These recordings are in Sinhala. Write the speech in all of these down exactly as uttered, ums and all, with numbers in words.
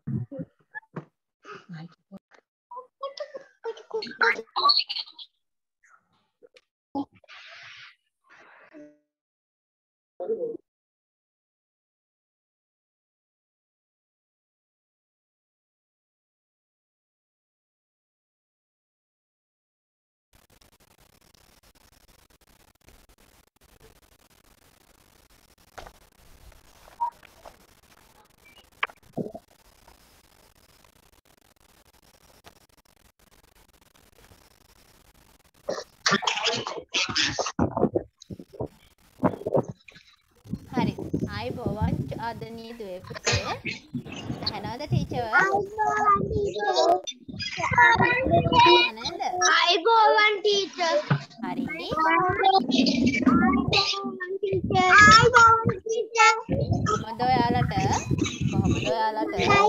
හරි. ආයිබෝවන් ආදරණීය දුවේ පුතේ. අහනවද ටීචර්? අහනවද? ආයිබෝවන් ටීචර්. හරි. ආයිබෝවන් ටීචර්. කොහොමද ඔයාලට? කොහොමද ඔයාලට?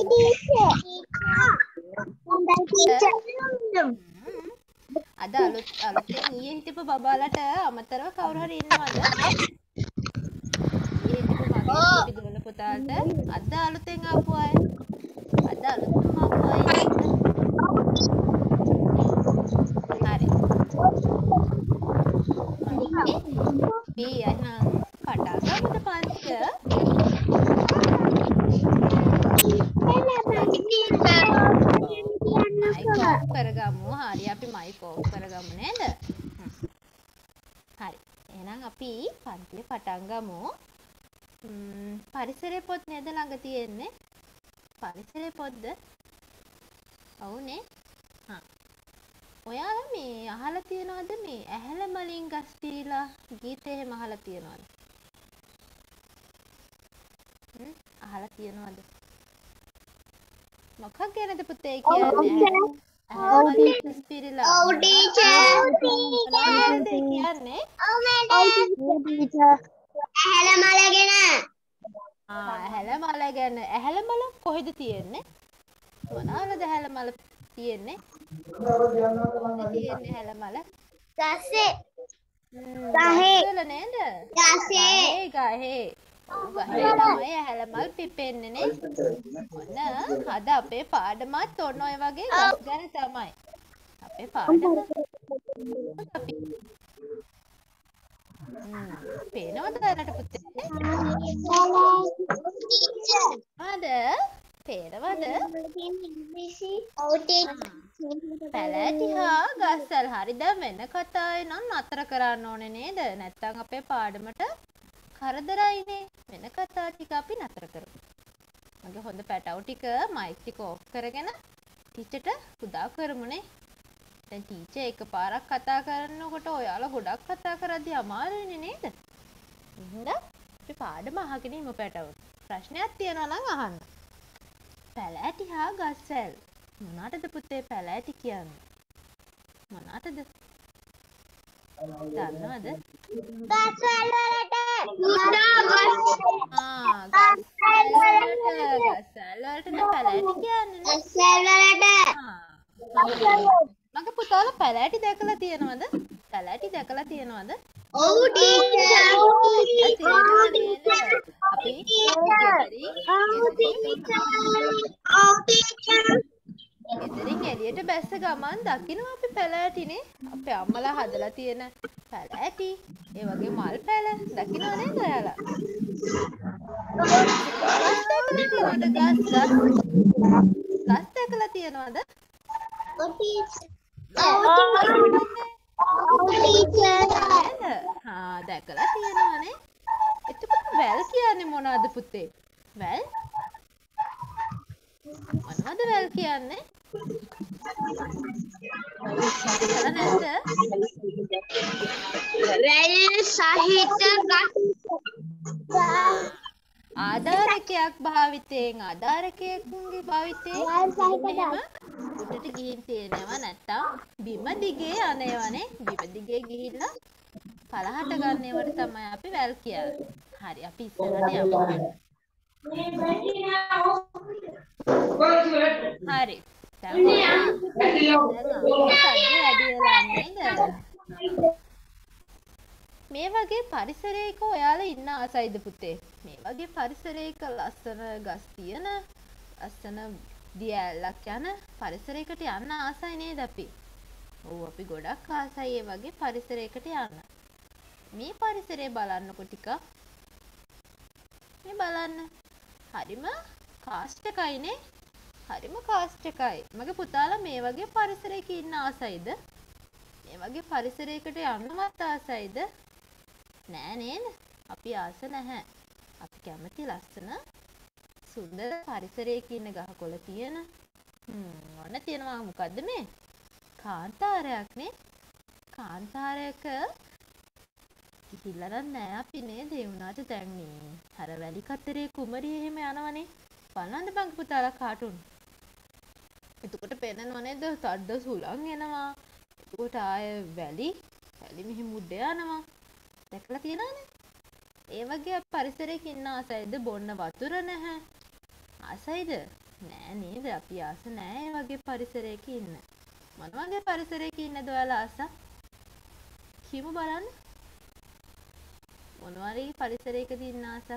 අද අලුත් අලුතෙන් ඊයේ හිටපු බබාලට අමතරව කවුරු හරි ඉන්නවද? ඊයේ හිටපු මගේ පොඩි දුවල පුතාට අද අලුතෙන් ආපු අය. අද අලුතෙන් ආපු අය. හරි. අපි එහෙනම් පටන් ගමුද පන්තිය? මයික් ඔෆ් කරගමු. හරි අපි මයික් ඔෆ් කරගමු නේද? හරි. එහෙනම් අපි පන්තිය පටන් ගමු. පරිසරයේ පොත් නේද ළඟ තියෙන්නේ? පරිසරයේ පොත්ද? ඔව්නේ. හා. ඔයාලා මේ අහලා තියනවද මේ ඇහැල මලින් ගස් පිරීලා ගීතේ එහෙම අහලා තියනවද? හ්ම් අහලා තියනවද? මොකක් ගැනද පුතේ කියන්නේ? ඔව් ටීචර්. ඔව් ටීචර්. මොනවද කියන්නේ? ඔව් ටීචර්. ඇහැල මල ගැන. ආ ඇහැල මල ගැන. ඇහැල මල කොහෙද තියෙන්නේ? මොනවාද ඇහැල මල තියෙන්නේ? කොහෙද තියෙන්නේ ඇහැල මල? ගසේ. ගහේ නේද? ගසේ. ගහේ. ගහේ තමයි ඇහැල මල් පිපෙන්නේ නේ. ඔන්න අද අපේ පාඩමත් ඔන්න ඔය වගේ ගස් ගැන තමයි. අපේ පාඩම අපි හ්ම් පේනවද ඔයාලට පුතේ? ආද පේනවද? ඔව් ටීචර්. පැලෑටි හා ගස්වැල්. හරි දැන් වෙන කතාවේ නම් නතර කරන්න ඕනේ නේද? නැත්තම් අපේ පාඩමට කරදරයිනේ. වෙන කතා ටික අපි නතර කරමු. මගේ හොඳ පැටවු ටික මයික් ටික ඔෆ් කරගෙන ටීචර්ට උදා කරමුනේ. දැන් ටීචර් එකපාරක් කතා කරනකොට ඔයාලා ගොඩක් කතා කරද්දී අමාරුයිනේ නේද? එහෙනම් අපි පාඩම අහගෙන ඉමු පැටවු. ප්‍රශ්නයක් තියෙනවා නම් අහන්න. පැලෑටි හා ගස්වැල්. මොනවටද පුතේ පැලෑටි කියන්නේ? මොනවටද? දන්නවද? ගස්වැල් වලට. ආ ගස්වැල් වලට ගස්වැල් වලටද පැලෑටි කියන්නේ නේ? ගස්වැල් වලට. ආ මගේ පුතාලා පැලෑටි දැකලා තියෙනවද? පැලෑටි දැකලා තියෙනවද? ඔව් ටීචර්. අපි ගෙදරින් එළියට බැස්ස ගමන් දකිනවා අපි පැලෑටිනේ. අපේ අම්මලා හදලා තියෙන පැලෑටි. ඒ වගේ මල් පැල දකින්නව නේද ඔයාලා? ගස් දැකලා තියෙනවද? ගස් ගස් ගස් දැකලා තියෙනවද? ඔව් ටීචර්. ඔව් ටීචර්. හා දැකලා තියෙනවනේ. එතකොට වැල් කියන්නේ මොනවද පුතේ? වැල්? මොනවද වැල් කියන්නේ? දැකලා නැද්ද? වැල් සහිත ගස්. ආධාරකයක් භාවිතයෙන් ආධාරකයන්ගේ භාවිතයෙන් මෙහෙම උඩට ගිහින් තියෙනවා නැත්තම් බිම දිගේ යනේවනේ. බිම දිගේ ගිහිල්ලා පලහට ගන්නේවට තමයි අපි වැල් කියන්නේ. හරි අපි ඉස්සරහට යමු. හරි. දැන් මේ වගේ පරිසරයක ඔයාලා ඉන්න ආසයිද පුතේ? මේ වගේ පරිසරයක ලස්සන ගස් තියෙන අස්සන දියැලක් යන පරිසරයකට යන්න ආසයි නේද අපි? ඔව් අපි ගොඩක් ආසයි ඒ වගේ පරිසරයකට යන්න. මේ පරිසරය බලන්නකො ටිකක්. මේ බලන්න. හරිම කාස්ටකයිනේ. හරිම කාස්ටකයි. මගේ පුතාලා මේ වගේ පරිසරයක ඉන්න ආසයිද? මේ වගේ පරිසරයකට යන්නවත් ආසයිද? නෑ නේද? අපි ආස නැහැ. අපි කැමති ලස්සන සුන්දර පරිසරයක ඉන්න ගහකොළ තියෙන. හ්ම් ඔන්න තියෙනවා මොකද්ද මේ? කාන්තාරයක් නේ. කාන්තාරයක ගිහිල්ලා නෑ අපි නේද? ඒ වුණාට දැන් මේ අර වැලි කතරේ කුමරිය එහෙම යනවනේ. බලන්න බං පුතාලා කාටුන්. එතකොට පේනව නේද? තඩ සුළං එනවා. එතකොට ආය වැලි වැලි මෙහි මුඩ යනවා. දැකලා තියෙනවනේ. ඒ වගේ පරිසරයක ඉන්න ආසයිද? බොන්න වතුර නැහැ. ආසයිද? නෑ නේද? අපි ආස නෑ ඒ වගේ පරිසරයක ඉන්න. මොන වගේ පරිසරයක ඉන්නද ඔයාලා ආස? කියමු බලන්න. මොන වගේ පරිසරයකද ඉන්න ආස?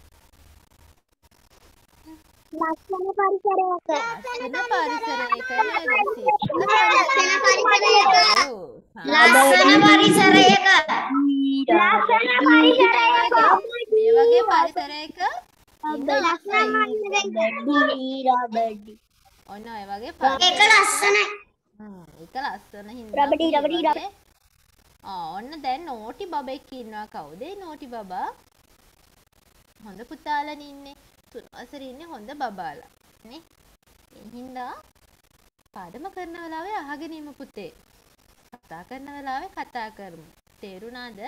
ලස්සන පරිසරයක. ලස්සන පරිසරයක නේද? ලස්සන පරිසරයක. ඔව්. ලස්සන පරිසරයක. ලස්සන පරිසරයක. මේ වගේ පරිසරයක ඉන්න ලස්සන පරිසරයක. ඔන්න ඔය වගේ ඒක පරිසරයක ලස්සනයි. හ්ම් ඒක ලස්සන හින්දා රබඩි රබඩි රබඩි. ආ ඔන්න දැන් නෝටි බබෙක් ඉන්නවා. කවුද ඒ නෝටි බබා? හොඳ පුතාලා ඉන්නේ. තුන් වසරේ ඉන්නේ හොඳ බබාලා නේ. ඒ හින්දා පාඩම කරන වෙලාවේ අහගෙන ඉමු පුතේ. කතා කරන වෙලාවේ කතා කරමු. තේරුණාද?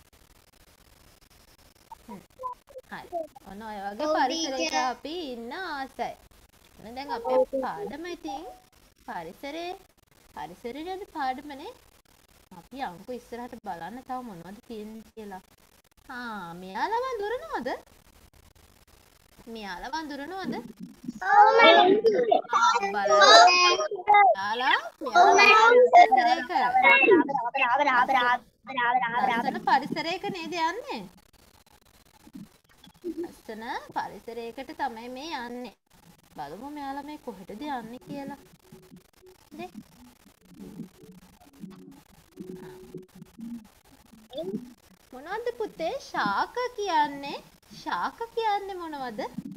හ්ම්. හරි. ඔන්න ඔය වගේ ඔව්, පරිසරයක ටීචර්. අපි ඉන්න ආසයි. එහෙනම් දැන් අපේ පාඩම ඉතින් පරිසරේ පරිසරයේද පාඩමනේ. අපි අංකු ඉස්සරහට බලන්න තව මොනවද තියෙන්නේ කියලා. ආ මෙයාලා වඳුරනවද? මෙයාලා වඳුරනවද? බලන්න. යාලා මෙයාලා ලස්සන පරිසරයක නේද යන්නේ? ලස්සන පරිසරයකට තමයි මේ යන්නේ. බලමු මෙයාලා මේ කොහෙටද යන්නේ කියලා. නේ? මොනවද පුතේ ශාක කියන්නේ? ශාක කියන්නේ මොනවද?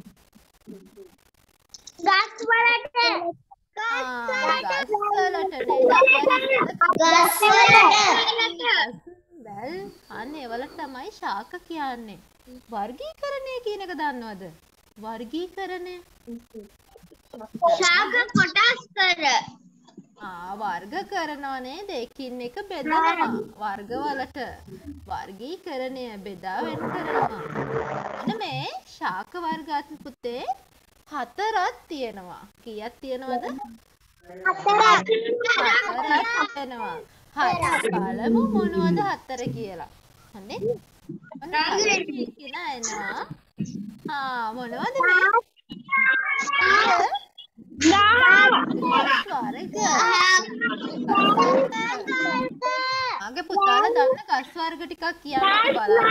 ගස් වලට. ආ ගස් වලට නේද? ගස් වලට. වැල් අන්න ඒවලට තමයි ශාක කියන්නේ. වර්ගීකරණය කියන එක දන්නවද? වර්ගීකරණය. ශාක කොටස් කර. ආ වර්ග කරනවා නේද? එකින් එක බෙදනවා. වර්ගවලට වර්ගීකරණය බෙදා වෙන් කරනවා. එන්න මේ ශාක වර්ග අත් පුතේ හතරක් තියෙනවා. කීයක් තියෙනවද? හතරක්. හතරක් තියෙනවා. හරි. බලමු මොනවද හතර කියලා. හොඳේ. ඔන්න පළවෙනි කෙනා එනවා. ආ මොනවද මේ? වර්ග. මගේ පුතාලා දන්න ගස් වර්ග ටිකක් කියන්න බලන්න.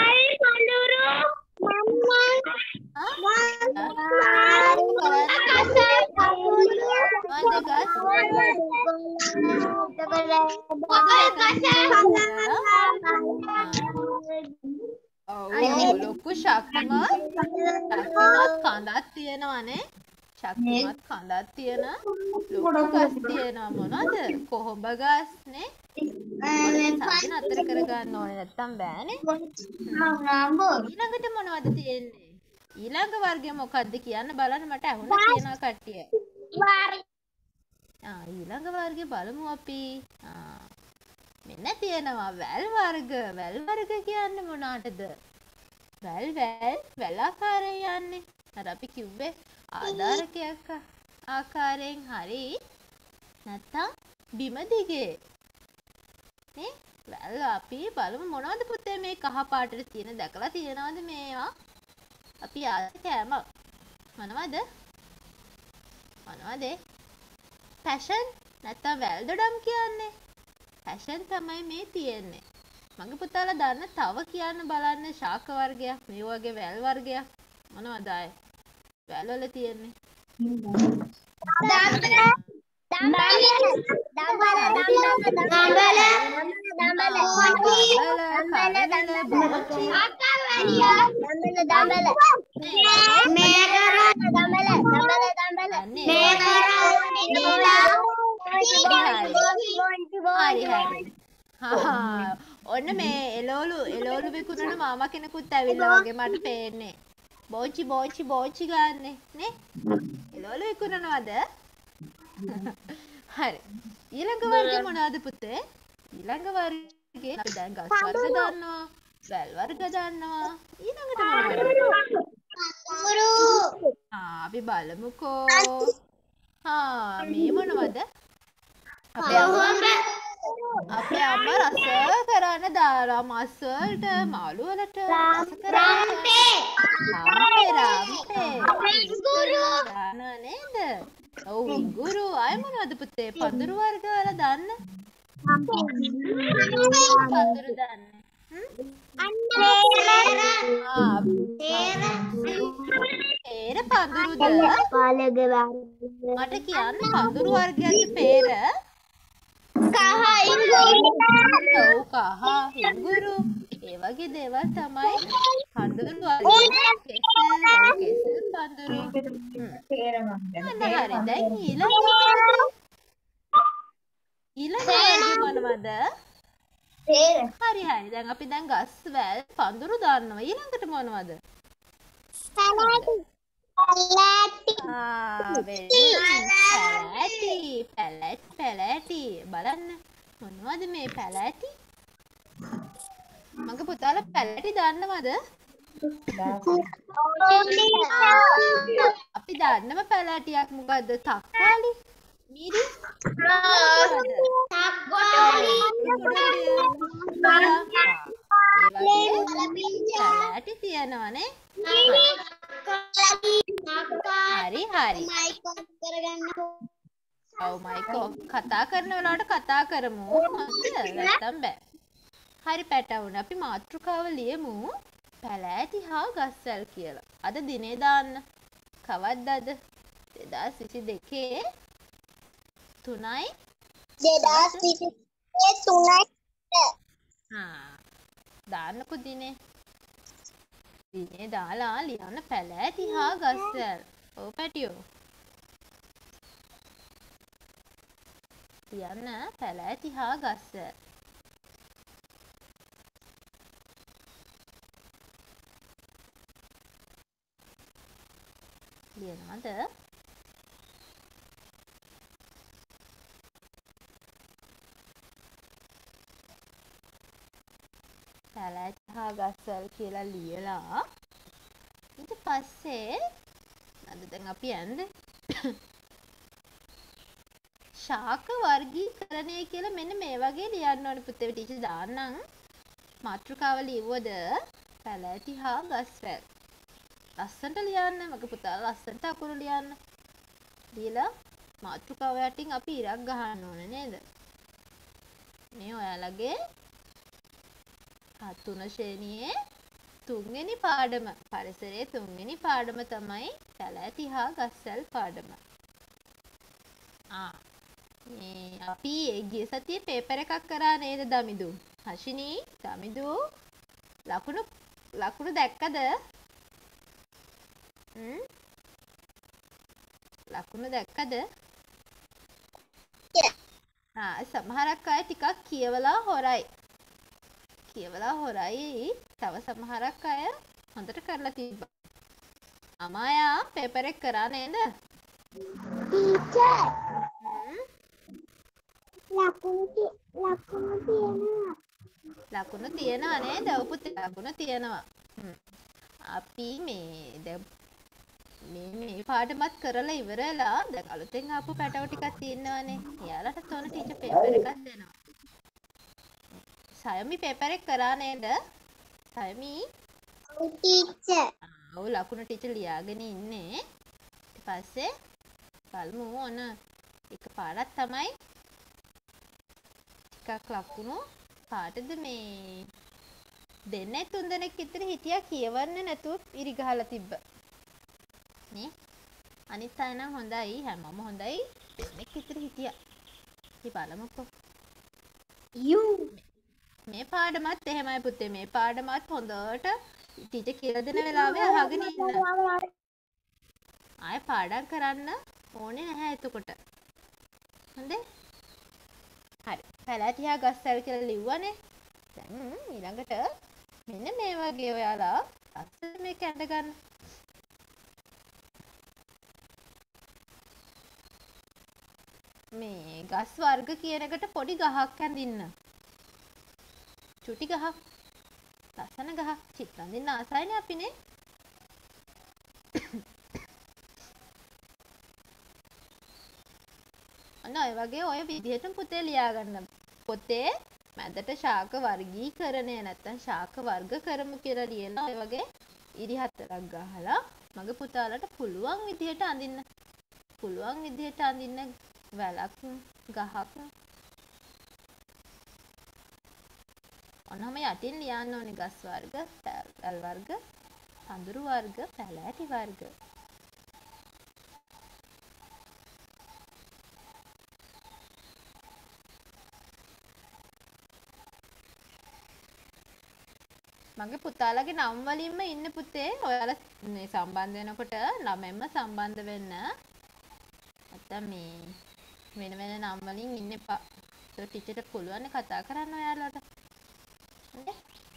ලොකු ශක්තිමත් ශක්තිමත් කඳක් තියෙනවනේ. ශක්තිමත් කඳක් තියෙන ලොකු ගස් තියෙනවා. මොනවද? කොහොඹ ගස් නේ. සාධන අතර කරගන්න ඕනේ නැත්තම් බෑනේ. ඊළඟට මොනවද තියෙන්නේ? ඊළඟ වර්ගය මොකක්ද කියන්න බලන්න මට අහුණා කියනවා කට්ටිය. ආ ඊළඟ වර්ගය බලමු අපි. ආ මෙන්න තියෙනවා වැල් වර්ග. වැල් වර්ග කියන්නේ මොනකටද? වැල් වැල් වැල් ආකාරයෙන් යන්නේ. අර අපි කිව්වේ ආධාරකයක් ආකාරයෙන් හරි නැත්තම් බිම දිගේ නේ. වැල් අපි බලමු මොනවද පුතේ මේ කහ පාටට තියෙන දැකලා තියෙනවද මේවා? අපි ආද කෑම මොනවද? මොනවද? පැෂන් නැත්තම් වැල් දොඩම් කියන්නේ. පැෂන් තමයි මේ තියෙන්නේ. මගේ පුතාලා දන්න තව කියන්න බලන්න ශාක වර්ගයක් මේ වගේ වැල් වර්ගයක් මොනවද ආයේ? වැල් වල තියෙන්නේ. ඔන්න මේ එළවලු එළවලු විකුණන මාමා කෙනෙකුත් ඇවිල්ලා වගේ මට පේන්නේ. බෝචි බෝචි බෝචි ගාන්නේ නේ? එළවලු විකුණනවද? හරි. ඊළඟ වර්ගය මොනවද පුතේ? ඊළඟ වර්ගයේ අපි දැන් ගස් වර්ග දන්නවා, වැල් වර්ග දන්නවා. ඊළඟට මොනවද? ගුරු ආ අපි බලමුකෝ. ආ මේ මොනවද? අපේ අම්මා අපේ අම්මා රස කරන්න දාලා මස් වලට මාළු වලට රස කරන්න ගුරු දානවා නේද? ඔව් ගුරු අය මොනවද පුතේ? පඳුරු වර්ග වල දන්න? පඳුරු දන්න. ආ පේර පඳුරුද? මට කියන්න පඳුරු වර්ගයන්ගේ පේර. කහ ඉංගුරු ඔව් කහ හිඟුරු ඒ වගේ දේවල් තමයි පඳුරු වර්ගයේ කෙසෙල් ඔව් කෙසෙල් පඳුරු. හ්ම්. හරි දැන් ඊළඟ ඊළඟ වර්ගය මොනවද? පේර හරි හරි දැන් අපි දැන් ගස් වැල් පඳුරු දාන්නවා. ඊළඟට මොනවද? පැලැටි පැලැටි ආ පැලැටි පැලැටි පැලැටි බලන්න මොනවද මේ පැලැටි? මගේ පුතාලා පැලැටි දන්නවද? අපි දන්නම පැලැටියක් මොකද්ද? තක්කාලි මිරිස් තක්කොටලි පැලැටි තියනවනේ. හරි හරි. ඔව් මයිකෝ කතා කරන වෙලාවට කතා කරමු. නැත්තම් බෑ. හරි පැටවුන අපි මාතෘකාව ලියමු පැලෑටි හා ගස්වැල් කියලා. අද දිනේ දාන්න. කවද්ද අද? දෙදාස් විසි දෙකේ තුනයි දෙදාස් විසි දෙකේ තුනයි හා දාන්නකෝ දිනේ. දිනේ දාලා ලියන්න පැලෑටි හා ගස්වැල්. ඔව් පැටියෝ. ලියන්න පැලෑටි හා ගස්වැල්. ලියනවද? පැලෑටි හා ගස්වැල් කියලා ලියලා ඊට පස්සේ අද දැන් අපි යන්නේ ශාක වර්ගීකරණය කියලා මෙන්න මේ වගේ ලියන්න ඕනේ පුතේ. ටීචර් දාන්නම් මාතෘකාව ලියුවද පැලෑටි හා ගස්වැල්. ලස්සනට ලියන්න. මගේ පුතාලා ලස්සනට අකුරු ලියන්න. ලියලා මාතෘකාව යටින් අපි ඉරක් ගහන්න ඕනේ නේද? මේ ඔයාලගේ තුන ශ්‍රේණියේ තුන්වෙනි පාඩම පරිසරයේ තුන්වෙනි පාඩම තමයි පැලෑටි හා ගස්වැල් පාඩම. ආ මේ අපි ගිය සතියේ පේපර් එකක් කරා නේද දමිදු? හෂිනී දමිදු ලකුණු ලකුණු දැක්කද? හ්ම් ලකුණු දැක්කද? ආ සමහරක් අය ටිකක් කියවලා හොරයි. කියවලා හොරයි. තව සමහරක් අය හොඳට කරලා තිබ්බා. අමායා පේපර් එක කරා නේද? ටීචර් හ්ම් ලකුණු ලකුණු තියෙනවා. ලකුණු තියනවා නේද? ඔව් පුතේ ලකුණු තියනවා. හ්ම් අපි මේ දැන් මේ මේ පාඩමත් කරලා ඉවරලා දැන් අලුතෙන් ආපු පැටව ටිකක් තියෙනවානේ. එයාලට තෝරන ටීචර් පේපර් එකක් දෙනවා. සයමි පේපර් එක කරා නේද? සයමි ටීචර් ඔව් ලකුණු ටීචර් ලියාගෙන ඉන්නේ. ඊට පස්සේ බලමු ඔන්න එක පාඩක් තමයි ටිකක් ලකුණු කාටද මේ දෙන්නේ තුන් දෙනෙක් විතර හිටියා කියවන්න නැතුව ඉරි ගහලා තිබ්බ. නේ? අනිත් අය නම් හොඳයි හැමෝම හොඳයි දෙන්නෙක් විතර හිටියා. ඉතින් බලමුකෝ. යූ මේ පාඩමත් එහෙමයි පුතේ මේ පාඩමත් හොඳට ටීචර් කියලා දෙන වෙලාවේ අහගෙන ඉන්න. ආයෙ පාඩම් කරන්න ඕනේ නැහැ එතකොට. හොඳේ? හරි. පැලැටියා ගස්සල් කියලා ලිව්වනේ. දැන් ඊළඟට මෙන්න මේ වගේ ඔයාලා ලස්සන මේක ඇඳ ගන්න. මේ ගස් වර්ග කියන එකට පොඩි ගහක් ඇඳින්න. චුටි ගහක්. ලස්සන ගහක්. චිත්‍ර අඳින්න ආසයිනේ අපිනේ. අන්න ඔය වගේ ඔය විදිහට පුතේ ලියාගන්න. පොතේ මැදට ශාක වර්ගීකරණය නැත්තම් ශාක වර්ග කරමු කියලා ලියලා ඔය වගේ ඉරි හතරක් ගහලා මගේ පුතාලට පුළුවන් විදිහට අඳින්න. පුළුවන් විදිහට අඳින්න වැලක් ගහක් ඔන්නම යටින් ලියන්න ඕනේ ගස් වර්ග, පැල් වර්ග, පඳුරු වර්ග, පැලෑටි වර්ග. මගේ පුතාලගේ නම් වලින්ම ඉන්න පුතේ ඔයාලා මේ සම්බන්ධ වෙනකොට ළමෙන්ම සම්බන්ධ වෙන්න. නැත්තම් මේ වෙන වෙන නම් වලින් ඉන්න එපා. ඒක ටීචර්ට පුළුවන් කතා කරන්න ඔයාලට. හරි?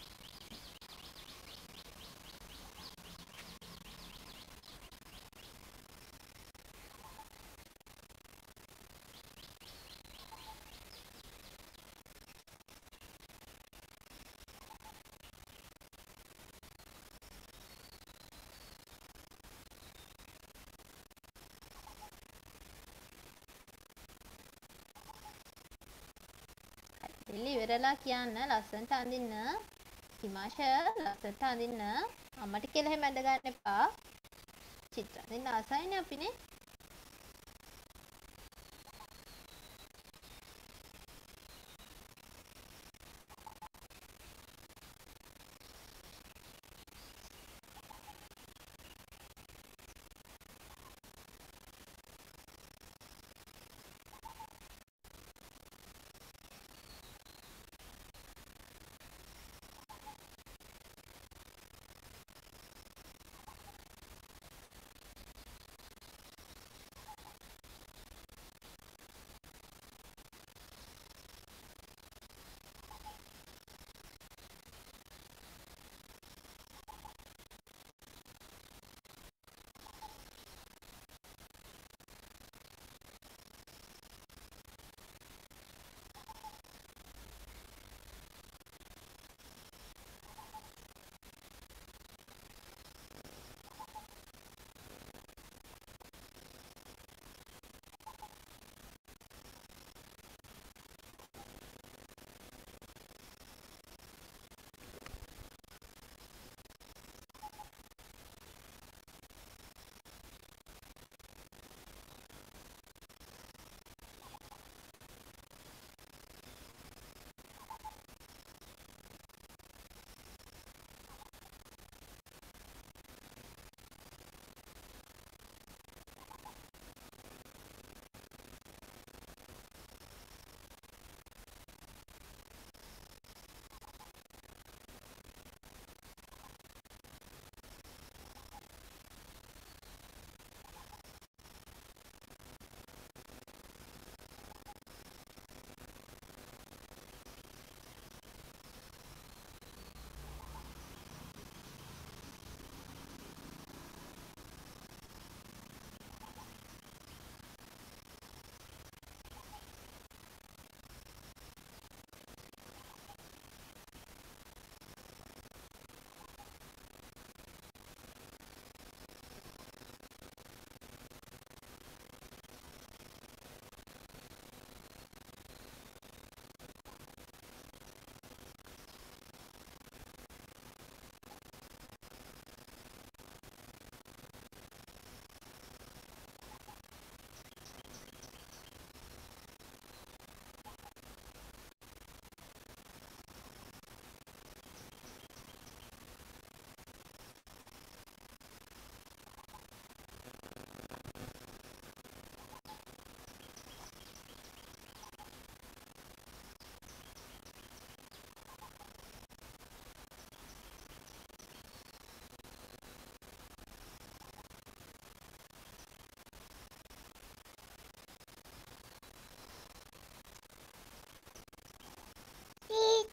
ඉල්ලි ඉවරලා කියන්න ලස්සනට අඳින්න. හිමාෂ ලස්සනට අඳින්න. අම්මට කියලා එහෙම ඇඳ ගන්න එපා. චිත්‍ර අඳින්න ආසයිනේ අපිනේ.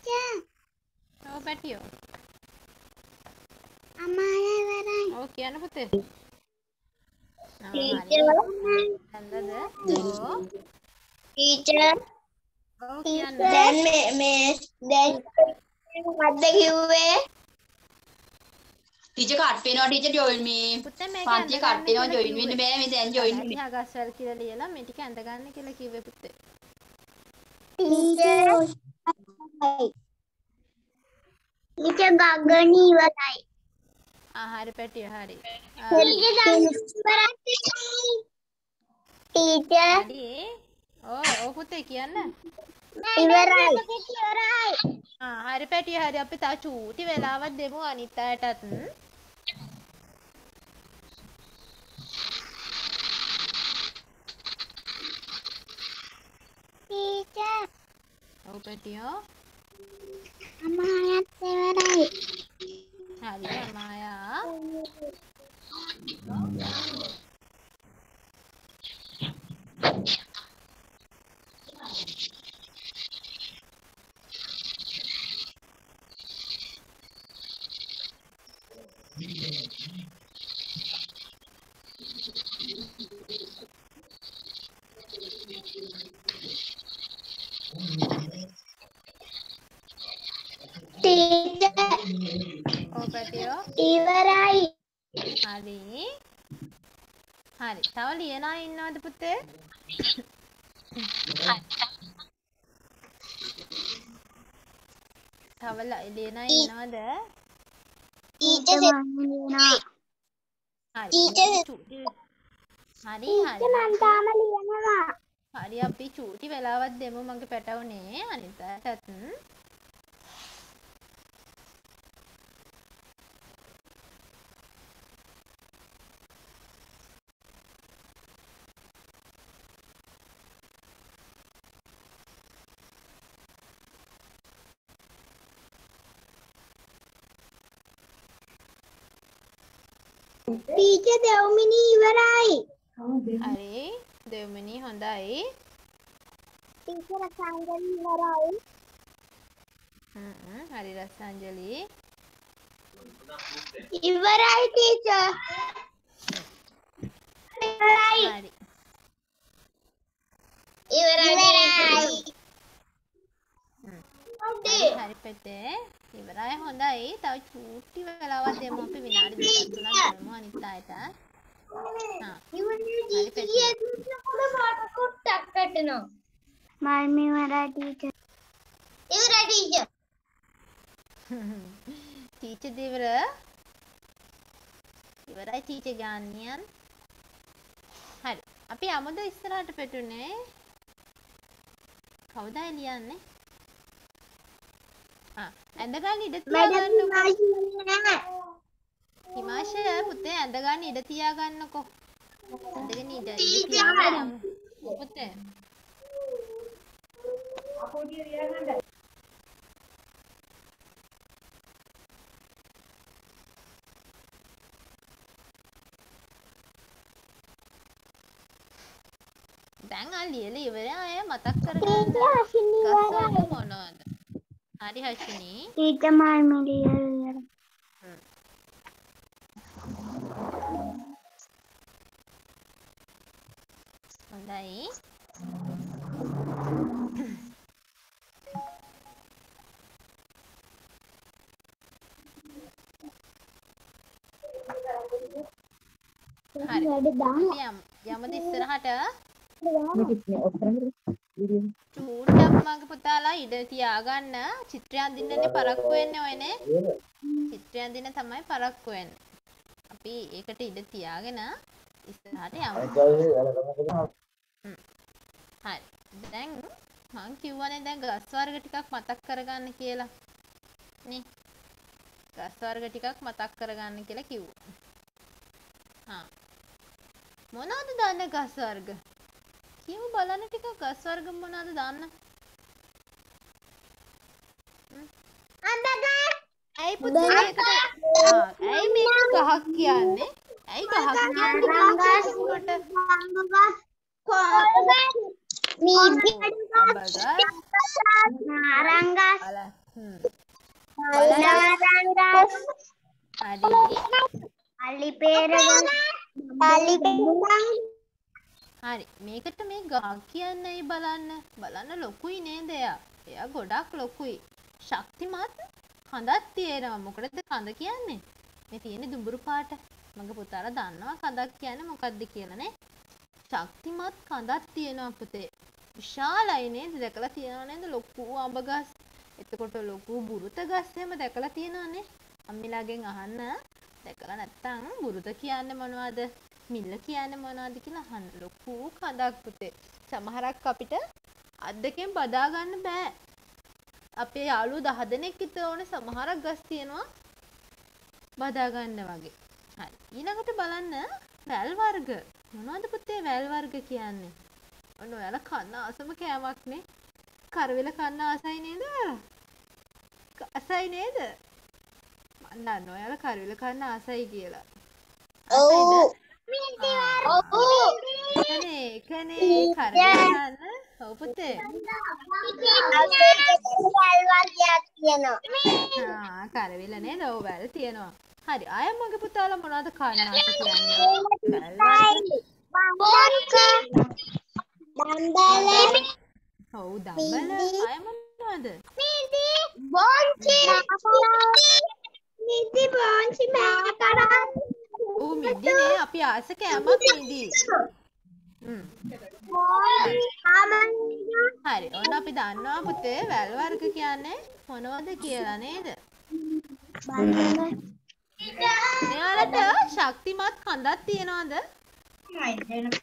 teacher. ඔව් පැටියෝ. අමාය ඉවරයි. ඔව් කියන්න පුතේ. teacher. හන්දද? ඔව්. teacher. ඔව් කියන්න. දැන් මේ මේ දැන් මොකද්ද කිව්වේ? ටීචර් කට් වෙනවා ටීචර් ජොයින් මේ පුතේ මේක පන්තිය කට් වෙනවා ජොයින් වෙන්න බෑ මේ දැන් ජොයින් වෙන්න. එහා ගස්වල කියලා ලියලා මේ ටික ඇඳ ගන්න කියලා කිව්වේ පුතේ. teacher. teacher ගගණි ඉවරයි. ආ හරි පැටියෝ හරි. teacher. හරි. ඔව් ඔව් පුතේ කියන්න. ඉවරයි. ඉවරයි. ආ හරි පැටියෝ හරි අපි තා චූටි වෙලාවක් දෙමු අනිත් අයටත්. teacher. ඔව් පැටියෝ. අමායත් ඉවරයි. හරි අමායා. teacher. ඔව් පැටියෝ. ඉවරයි. හරි. හරි. තව ලියන අය ඉන්නවද පුතේ? තව ලියන අය ඉන්නවද? teacher ලියනවා. හරි. teacher. චූටි. හරි හරි. මම තාම ලියනවා. හරි අපි චූටි වෙලාවක් දෙමු මගේ පැටවුනේ අනිත් අයටත්. teacher දෙව්මිනි ඉවරයි. හරි. දෙව්මිනි හොඳයි. teacher රසාංජලි ඉවරයි. හ්ම් හ්ම් හරි රසාංජලි. ඉවරයි teacher. ඉවරයි. හරි. ඉවරයි. හරි හරි පෙතේ. ඉවරයි හොඳයි. තව චූටි වෙලාවක් දෙමු අපි විනාඩි දෙකක් තුනක් දෙමු අනිත් අයට. හා. ඉවරයි teacher. මට කොටක් වැටෙනවා. මම ඉවරයි teacher. ඉවරයි teacher. ටීචර් දෙවර ඉවරයි ටීචර් ගානියන්. හරි. අපි යමුද ඉස්සරහට පෙටුනේ? කවුද ලියන්නේ? ආ ඇඳ ගන්න ඉඩ තියාගන්නකෝ. හිමාශය පුතේ ඇඳ ගන්න ඉඩ තියාගන්නකෝ. ඇඳගෙන ඉඩ ඉඩ තියාගන්න. පුතේ. අපෝඩිය ලියගන්න. දැන් ආ ලියලා ඉවරයි අය මතක් කරගන්න. ගස්වල මොනවද? හරි හෂිනි. teacher මම ලියලා. හොඳයි. හරි. අපි යමුද ඉස්සරහට? චූට්ටක් මගේ පුතාලා ඉඩ තියාගන්න. චිත්‍රය අඳින්නනේ පරක්කු වෙන්නේ ඔයනේ. චිත්‍රය අඳින්න තමයි පරක්කු වෙන්නේ. අපි ඒකට ඉඩ තියාගෙන ඉස්සරහට යමු. හරි. දැන් මං කිව්වනේ දැන් ගස් වර්ග ටිකක් මතක් කරගන්න කියලා. නේ. ගස් වර්ග ටිකක් මතක් කරගන්න කියලා කිව්වා. හා. මොනවද දන්නේ ගස් වර්ග? කියමු බලන්න ටිකක් ගස් වර්ග මොනවද දාන්න? අඳගස්. ඇයි පුතේ මේකට ආ ඇයි මේක ගහක් කියන්නේ? ඇයි ගහක් කියන්නේ රංගස් කොට? රංගස් කොල්ගස් මීගස් අබගස් රංගස් අල හ්ම්. Narangas. හරි. Ali peragas. Ali peragas. හරි. මේකට මේ ගහ කියන්නේ බලන්න. බලන්න ලොකුයි නේද එයා? එයා ගොඩක් ලොකුයි. ශක්තිමත් කඳක් තියෙනවා. මොකටද කඳ කියන්නේ? මේ තියෙන්නේ දුඹුරු පාට. මගේ පුතාලා දන්නවා කඳක් කියන්නේ මොකක්ද කියලා නේ? ශක්තිමත් කඳක් තියෙනවා පුතේ. විශාලයි නේද? දැකලා තියෙනව නේද? ලොකු අඹ ගස්. එතකොට ලොකු බුරුත ගස් එහෙම දැකලා තියෙනවනේ. අම්මිලාගෙන් අහන්න. දැකලා නැත්තම් බුරුත කියන්නේ මොනවද? මිල්ල කියන්නේ මොනවද කියලා අහන්න. ලොකු කඳක් පුතේ. සමහරක් අපිට අත් දෙකෙන් බදා ගන්න බෑ. අපේ යාළුවෝ දහ දෙනෙක් විතර ඕනේ සමහරක් ගස් තියෙනවා බදා ගන්න වගේ. හරි. ඊළඟට බලන්න වැල් වර්ග. මොනවද පුතේ වැල් වර්ග කියන්නේ? ඔන්න ඔයාලා කන්න ආසම කෑමක් නේ. කරවිල කන්න ආසයි නේද ඔයාලා? ආසයි නේද? මන් දන්නවා ඔයාලා කරවිල කන්න ආසයි කියලා. Oh. Oh. කනේ කනේ කරවිල කන්න. ඔව් පුතේ. ආ කරවිල නේද? ඔව් වැල් තියෙනවා. හරි. අය මගේ පුතාලා මොනවද කන්න ආස කියන්නේ? වැල් වර්ග. Dambale. ඔව් දඹල. අය මොනවද? Midi. Bonchi. Midi bonchi makaran. ඔව් මිදිනේ අපි ආස කෑමක් මිදි. හ්ම්. හරි. ඔන්න අපි දන්නවා පුතේ වැල් වර්ග කියන්නේ මොනවද කියලා නේද? මෙයාලට ශක්තිමත් කඳක් තියනවද? ශක්තිමත්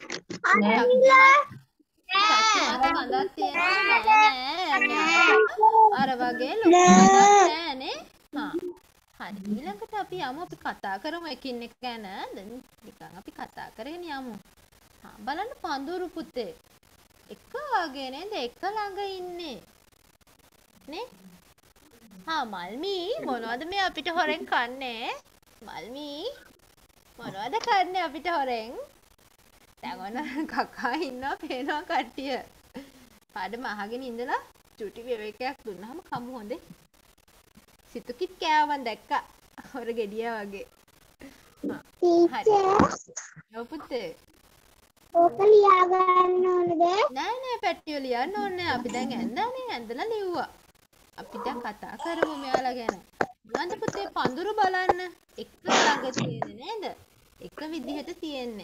කඳක් තියනවද? නෑ. අර වගේ ලොකු කඳක් නෑනේ. හා. හරි. ඊළඟට අපි යමු අපි කතා කරමු එකින් එක ගැන. දැන් නිකන් අපි කතා කරගෙන යමු. හා බලන්න පඳුරු පුතේ. එක වගේ නේද? එක ළඟ ඉන්නේ. නේ? හා මල්මි මොනවද මේ අපිට හොරෙන් කන්නේ? මල්මි මොනවද කන්නේ අපිට හොරෙන්? දැන් ඔන්න කකා ඉන්නවා පේනවා කට්ටිය. පාඩම අහගෙන ඉඳලා චුටි වේවේකයක් දුන්නාම කමු හොඳේ. සිතුකිත් කෑවන් දැක්කා. හොර ගෙඩියා වගේ. Teacher. ඔව් පුතේ. ඕක ලියා ගන්න ඕනද? නෑ නෑ පැටියෝ ලියන්න ඕනේ නෑ. අපි දැන් ඇඳලානේ ඇඳලා ලිව්වා. අපි දැන් කතා කරමු මෙයාලා ගැන. බලන්න පුතේ පඳුරු බලන්න. එක ළඟ තියෙන්නේ නේද? එක විදිහට තියෙන්නේ.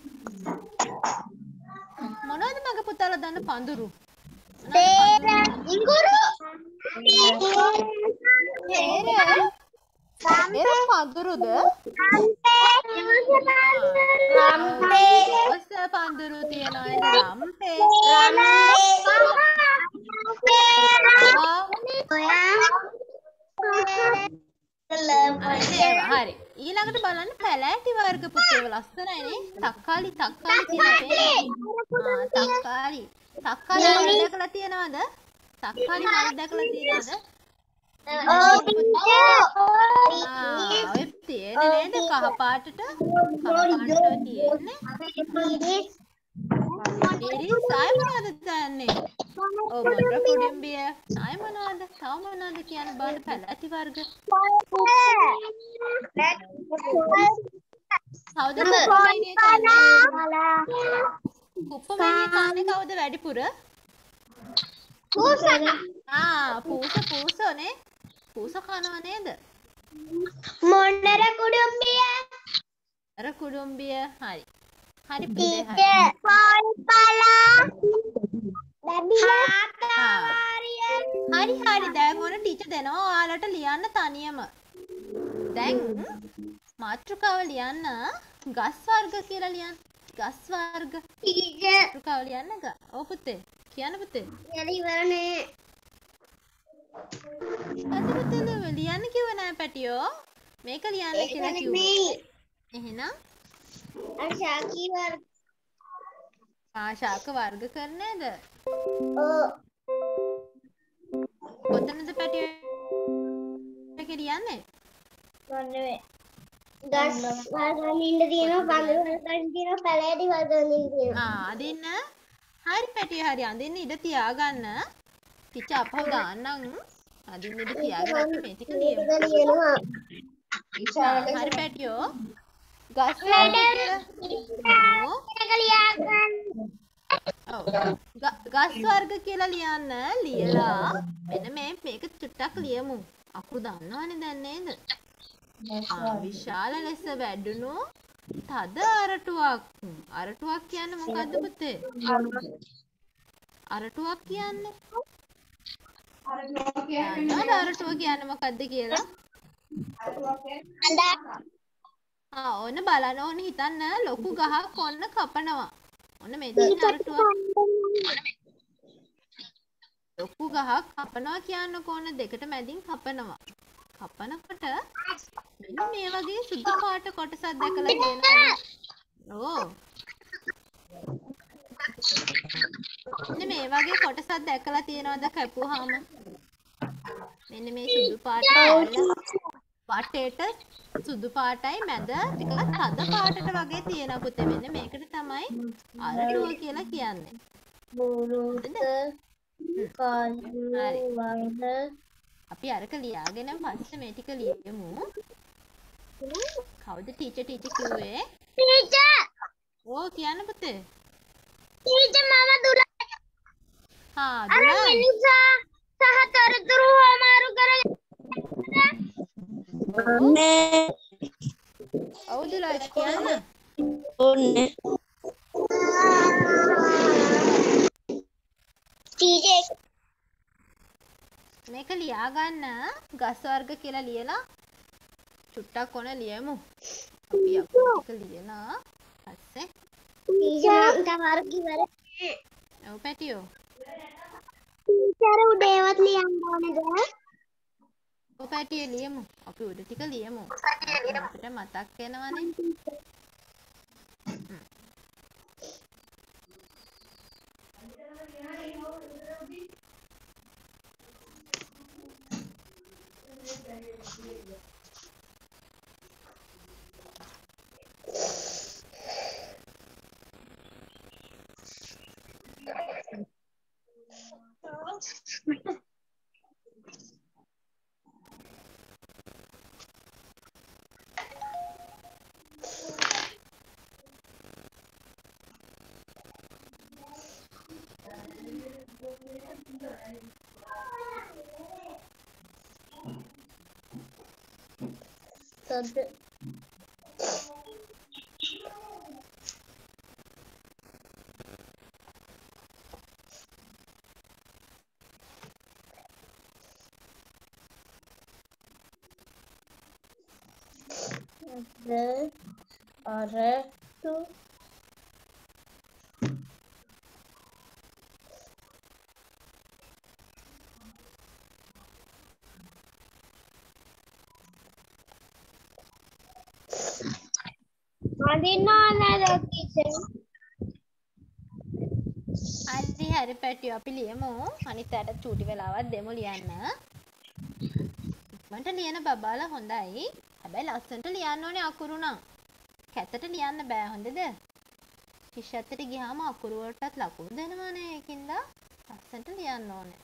මොනවද මගේ පුතාලා දන්න පඳුරු? Pera. Inguru. පෙර පෙර පඳුරුද? Rampe. ඔස පඳුරු තියනවා නේද? රම්පේ. හරි. ඊළඟට බලන්න පැලෑටි වර්ග පුතේව ලස්සනයිනේ. තක්කාලි තක්කාලි තියෙනවා. ආ තක්කාලි. තක්කාලි මල් දැකලා තියෙනවද? තක්කාලි මල් දැකලා තියෙනවද? Oh, ආ ඔය තියෙන්නේ නේද කහ පාටට? කහ පාටට තියෙන්නේ. ඉතින් සාය මොනවද දන්නේ? ඔව් මොටර කුඩුම්බිය. සාය මොනවද? තව මොනවද කියන බලන්න පැලෑටි වර්ග. කවුද කුප්පමේනිය කන්නේ? කුප්පමේනිය කන්නේ කවුද වැඩිපුර? Pusa. ආ පූස පූසනේ. පූස කනවා නේද? Mondara kudumbiya. අර කුඩුම්බිය. හරි. හරි පුතේ හරි. Teacher. Pol pala. Babila. හරි හරි දැන් ඕන ටීචර් දෙනවා ඔයාලට ලියන්න තනියම. දැන් මාතෘකාව ලියන්න ගස් වර්ග කියලා ලියන්න. ගස් වර්ග. Teacher. මාතෘකාව ලියන්න. ඔව් පුතේ. කියන්න පුතේ. Yari warne. අද පුතේ ලියන්න කිව්ව නෑ පැටියෝ. මේක ලියන්න කියලා කිව්වා. එහෙනම් Ashaki war. ආශාක වර්ග කරන්නේද? Oh. කොතනද පැටියෝ මේක ලියන්නේ? Warne. Gas warne inda diyena pandu warne diyena paladi warne diyena. ආ අදින්න. හරි පැටියෝ හරි අදින්න ඉඩ තියාගන්න. ටිචර් අපහු දාන්නම්. අදින්නට තියාගෙන අපි මේ ටික ලියමු. ලියනවා. හරි පැටියෝ. ගස් වර්ග කියලා ලියමු. එක ලියා ගන්න. ඔව්. ගස් වර්ග කියලා ලියන්න ලියලා මෙන්න මේ මේක චුට්ටක් ලියමු. අකුරු දන්නවනේ දැන් නේද? ආ විශාල ලෙස වැඩුණු තද අරටුවක්. අරටුවක් කියන්නේ මොකද්ද පුතේ? අරටුවක් කියන්නේ දන්නවද අරටුව කියන්නේ මොකද්ද කියලා? ආ ඕන බලන්න ඕන හිතන්න ලොකු ගහක් ඔන්න කපනවා. ඔන්න මේ තියෙන අරටුව. ලොකු ගහක් කපනවා කියන්නකො ඕන දෙකට මැදින් කපනවා. කපනකොට මෙන්න මේ වගේ සුදු පාට කොටසක් දැකලා තියෙනවද? ඕ. මෙන්න මේ වගේ කොටසක් දැකලා තියෙනවද කැපුවාම? මෙන්න මේ සුදු පාට වටේට සුදු පාටයි මැද ටිකක් තද පාටට වගේ තියෙන පුතේ. මෙන්න මේකට තමයි අරටුව කියලා කියන්නේ. බුරුත කළු වර්ණ අපි අරක ලියාගෙන පස්සේ මේ ටික ලියමු. කවුද ටීචර් ටීචර් කිව්වේ? ටීචර් ඕ කියන්න පුතේ. ටීචර් මම දුර හා අර දුරයි. මිනිසා සහ තොරතුරු හොමාරු කරගෙන ඔන්නේ ඔව් දුරයි කියන්න. ඔන්නේ ටීචර් මේක ලියා ගන්න ගස් වර්ග කියලා ලියලා චුට්ටක් ඕන ලියමු. අපි අකුරු ටික ලියලා පස්සේ ටීචර් තමාරු කිව්වද? ඔව් පැටියෝ. ටීචර් උදේවත් ලියන්න ඕනේද? ඔව් පැටියෝ ලියමු. අපි උඩ ටික ලියමු. අපිට මතක් වෙනවනේ. තද අරටු අදින්න ඕනද ටීචර්? හරි හරි පැටියෝ අපි ලියමු. අනිත් අයට චූටි වෙලාවක් දෙමු ලියන්න. ඉක්මනට ලියන බබාලා හොඳයි. හැබැයි ලස්සනට ලියන්න ඕනේ අකුරු නම්. කැතට ලියන්න බෑ හොඳද? ශිෂ්‍යත්වයට ගියාම අකුරු වලටත් ලකුණු දෙනවනේ. ඒකින්ද ලස්සනට ලියන්න ඕනේ.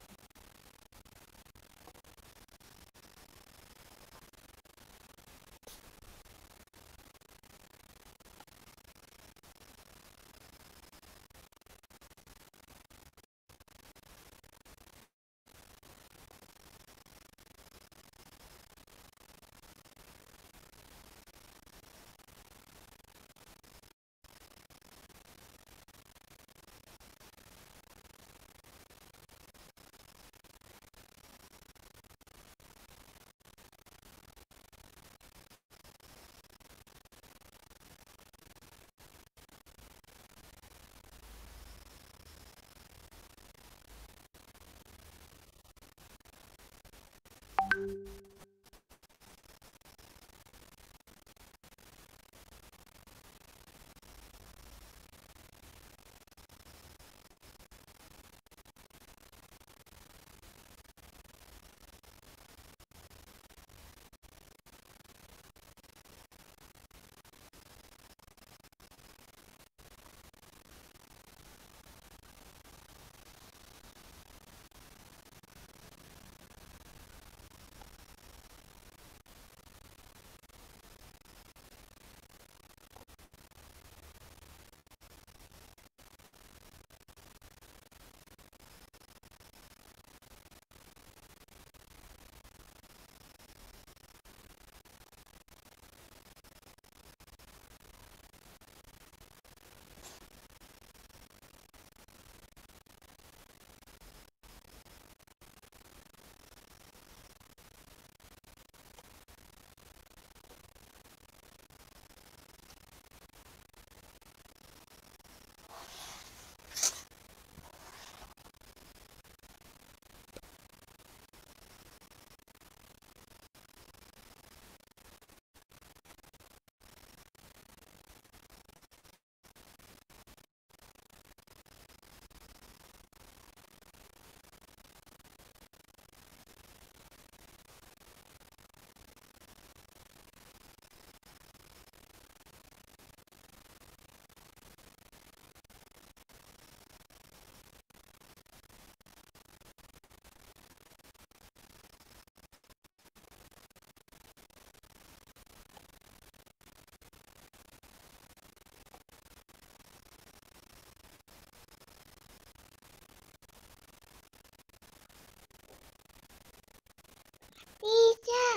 ටීචර්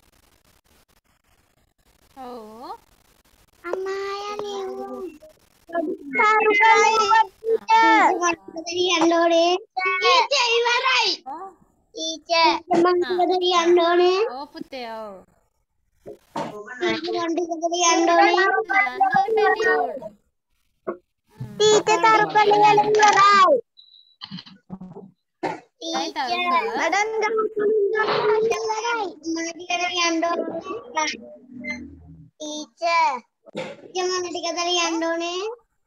ඔව් අම්මා යන්නේ සාරු කරලා ටීචර් යන්න ඕනේ ටීචර් ඉවරයි ටීචර් මම ගෙදර යන්න ඕනේ ඔව් පුතේ ඔව් ටීචර් ගෙදර යන්න ඕනේ ටීචර් සාරු කරලා ඉවරයි ටීචර් මඩම් ටීචර් ජමන ටික දර යන්න ඕනේ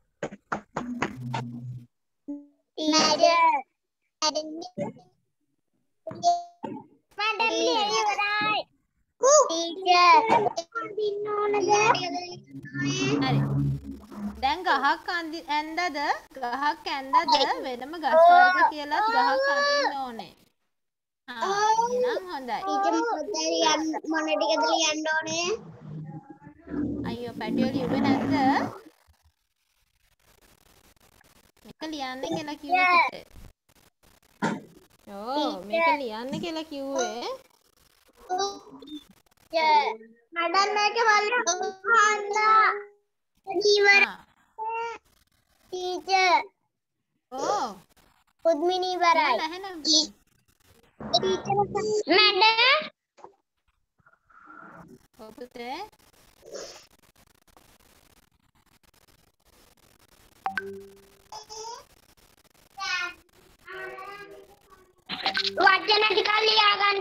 ටීචර් මඩම් ඉවරයි ටීචර් දින්න ඕනද හරි දැන් ගහක් අඳි ඇන්දද ගහක් ඇන්දද වෙනම ගස් වර්ග කියලාත් ගහක් අඳින්න ඕනේ. ආ එහෙනම් හොඳයි. ටීචර් මොකද යන්න මොන ටිකද යන්න ඕනේ? අයියෝ පැටියෝ ලිව්වේ නැද්ද? මේක ලියන්න කියලා කිව්වේ පුතේ. ඔව් මේක ලියන්න කියලා කිව්වේ. ටීචර් මඩම් මේක බලන්න අහන්න. ඉවරයි. ටීචර් ඕ පුද්මිනි ඉවරයි. නැහෙනම් ටීචර් මැඩම් ඔව් පුතේ වචන ටික ලියා ගන්න.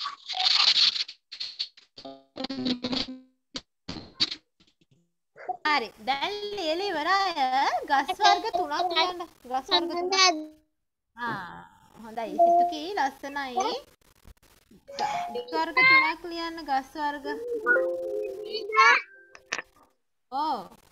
හරි දැන් ලියලා ඉවරයි ගස් වර්ග තුනක් ලියන්න ගස් වර්ග තුනක් ආ හොඳයි සිතුකි ලස්සනයි ගස් වර්ග තුනක් ලියන්න ගස් වර්ග ඔව්